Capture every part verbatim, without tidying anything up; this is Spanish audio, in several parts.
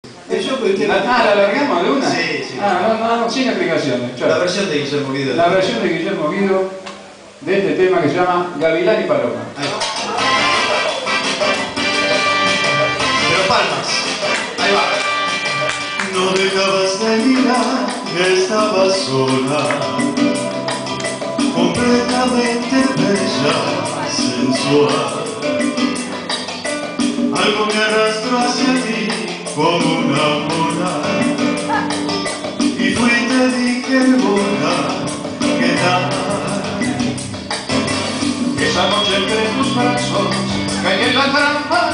El show que usted... Ah, ¿la alargamos de una? Sí, sí. Ah, no, no, sin explicaciones. Chao. La versión de Guillermo Guido. La versión de Guillermo Guido de este tema que se llama Gavilán y Paloma. Ahí va. Pero palmas. Ahí va. No dejabas de mirar, estabas sola, completamente bella, sensual. Algo me arrastró hacia ti como una bola, y fui y te dije, bola, ¿qué tal? Esa noche entre tus brazos caí en la trampa,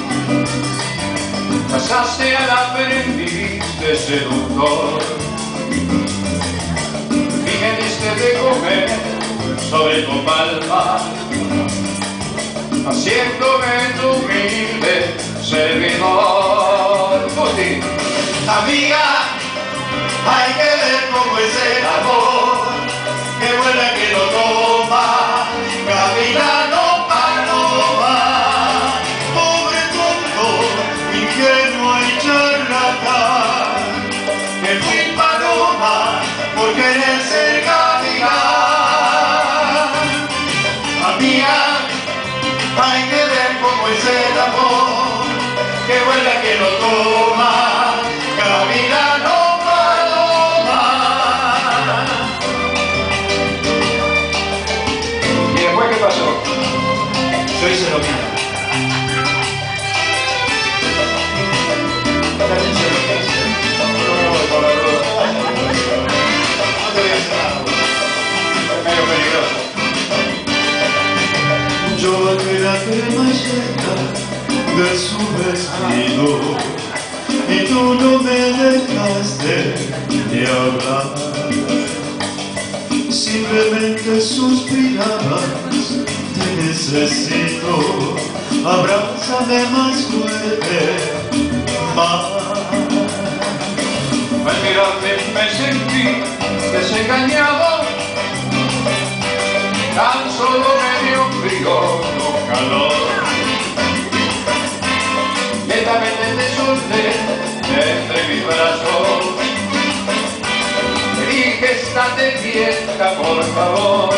pasaste al aprendiz de seductor y me diste de comer sobre tu palma, haciéndome tu humilde servidor. Puti. Amiga, hay que ver cómo es el amor, que vuela que lo toma, gavilano paloma, pobre tonto, ingenuo y charlatán, que fui paloma por querer ser gavilán. Amiga, hay que ver cómo es el amor, que vuela que lo toma, gavilano paloma. ¿Y después qué pasó? Yo hice lo mío. Atención lo que hice. No voy por la duda. No te voy a hacer nada. Es medio peligroso. Yo bajé la cremallera de su vestido y tú no me dejaste de hablar. Simplemente suspirabas, te necesito, abrázame más fuerte, más. Al mirarte me sentí desengañado, tan solo me dio frío tu calor. Lentamente te solté entre mis brazos, te dije estate quieta por favor.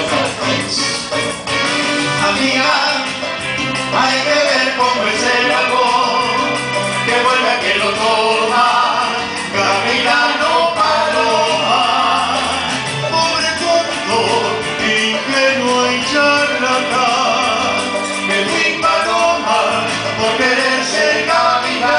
Amiga, hay que ver cómo es el amor, que vuelve que lo toma, gavilano paloma, pobre tonto, ingenuo y charlatán, que fui paloma por querer ser gavilán.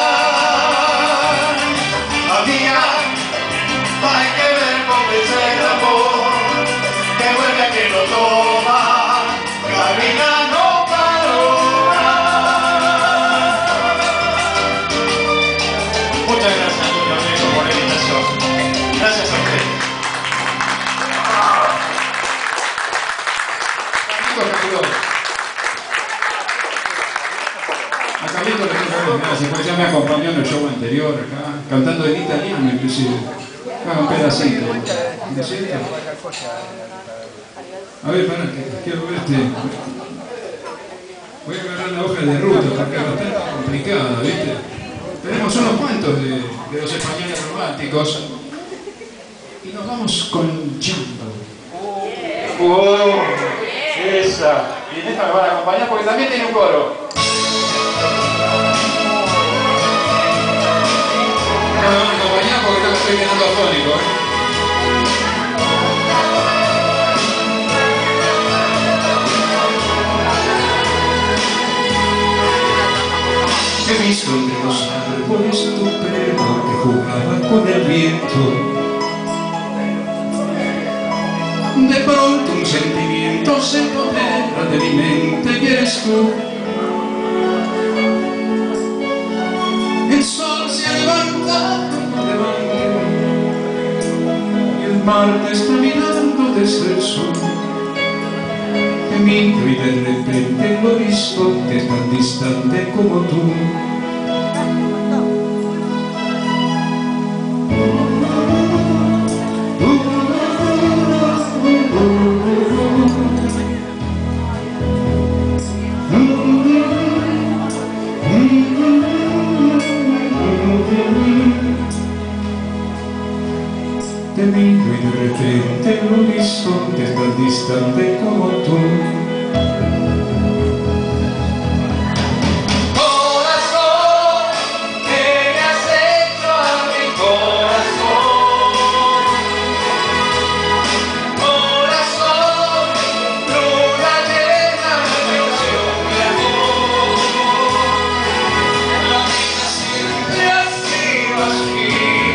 Amiga, hay que ver cómo es el amor, que vuelve que lo toma, gavilano paloma. Muchas gracias, Julio Amigo, por la invitación. Gracias a usted. A Carlito le quiero dar gracias, porque ya me acompañó en el show anterior acá, cantando en italiano inclusive. Acá un pedacito. ¿De cierto? A ver, para que quiero verte. Voy a agarrar la hoja de ruta porque es bastante complicada, ¿viste? Tenemos unos cuantos de, de los españoles románticos y nos vamos con Chambo. ¡Oh! Esa. Y en esta me van a acompañar porque también tiene un coro. No me van a acompañar porque no estoy quedando afónico, ¿eh? He visto entre los árboles tu perro que jugaba con el viento. De pronto un sentimiento se apodera de mi mente y eres tú. El sol se ha levantado y el mar te está mirando desde el sur. Te miro y de repente el horizonte es tan distante como tú. te miro y de repente el horizonte es tan distante como tú. Corazón, que me has hecho a mi corazón. Corazón, luna llena de ilusión y amor. La vida siempre ha sido así.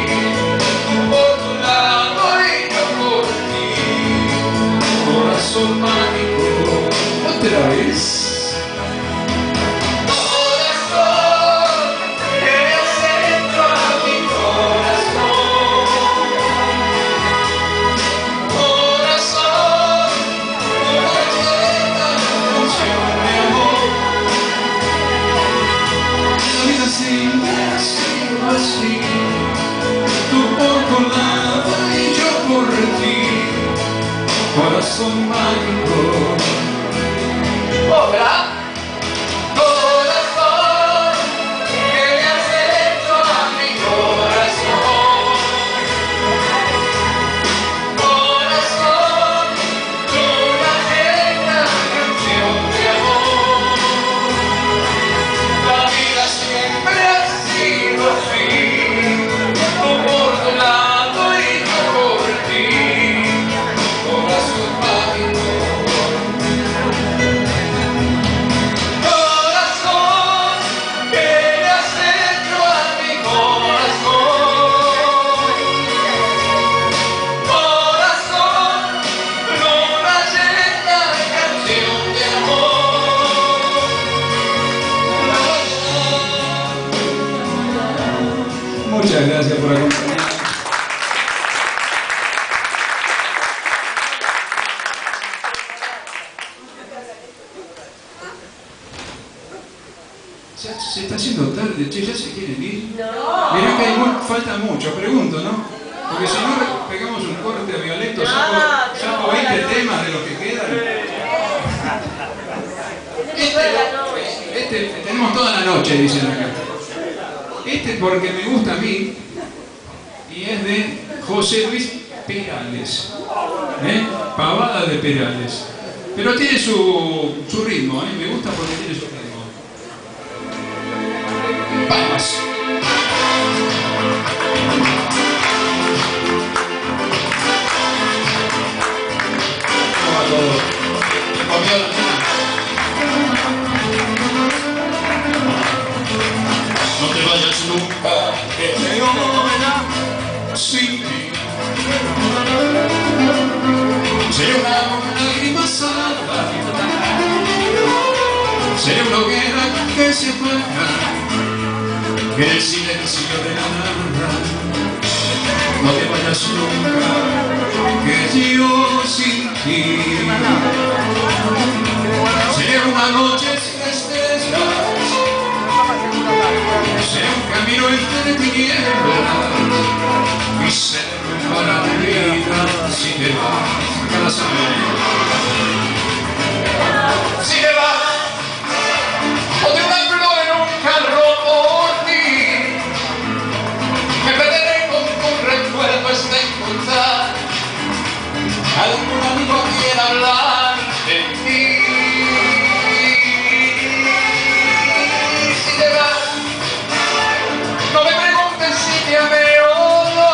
Corazón mágico, ¿Otra vez? corazón, que me has hecho a mi corazón. Corazón, una llena de ilusión de amor. La vida siempre ha sido así, tú por tu lado y yo por ti. Corazón mágico. Otra. Corazón, que me has hecho a mi corazón. Corazón, luna llena de ilusión de amor. La vida siempre ha sido así, tú por tu lado y yo por ti. Corazón mágico. Corazón, que me has hecho a mi corazón. Corazón, luna llena de canción de amor. Muchas gracias por acompañarnos. Ya se está haciendo tarde, che, ¿ya se quieren ir? No. Mirá que hay mu- falta mucho, pregunto, ¿no? Porque si no pegamos un corte violento, saco, saco veinte temas de los que quedan. Este, este, tenemos toda la noche, dicen acá. Este porque me gusta a mí y es de José Luis Perales, ¿eh? Pavada de Perales. Pero tiene su, su ritmo, ¿eh? Me gusta porque tiene su ritmo. Vamos. ¿Cómo va todo? ¿Te comió la cena? No te vayas nunca, que te verá sin ti. Seré una lágrima salada, seré una hoguera que se apaga en el silencio de la nada. No te vayas nunca, que yo sin ti seré una noche sin estrellas, seré un camino entre tinieblas y seré para mi vida si te vas. Cada sábado. Si te vas, o te hablo en un carro por ti, me perderé con tu recuerdo hasta encontrar algún amigo a quien hablar de ti. Si te vas, no me preguntes si te amé o no,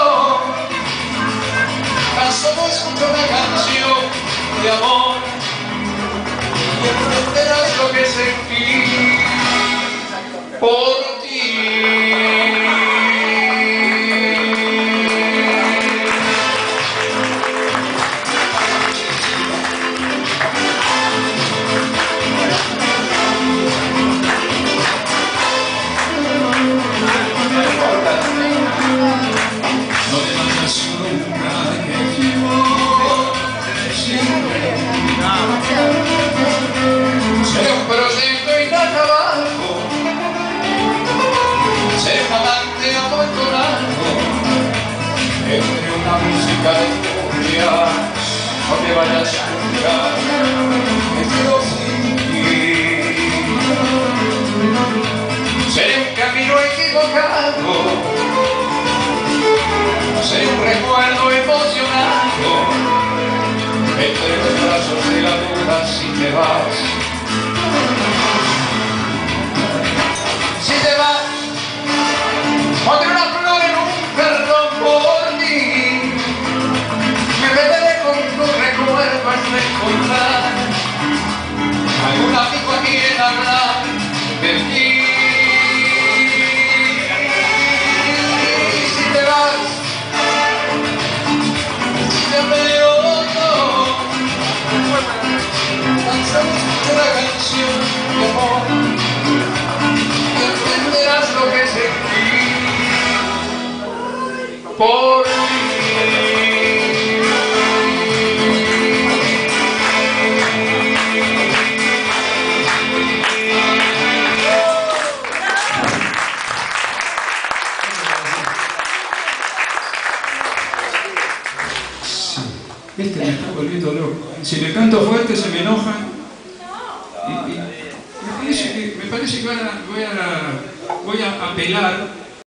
tan solo escucho una canción de amor y entenderás lo que sentí por ti. No te vayas nunca, que yo siempre Seré un proyecto inacabado, seré un amante abandonado entre una música y furia. No te vayas nunca, me quedo sin ti. Seré un camino equivocado, seré un recuerdo emocionado entre los brazos de la duda si te vas. Si te vas, pondré una flor en un perdón por ti. Me beberé con tus recuerdos de encontrar algún amigo a quien hablar de ti. Si te vas, si te veo yo, lanzamos una canción de amor y entenderás lo que sentí por ti. Este me está volviendo loco. Si le canto fuerte se me enojan. Y, y me, parece que, me parece que ahora voy a, voy a apelar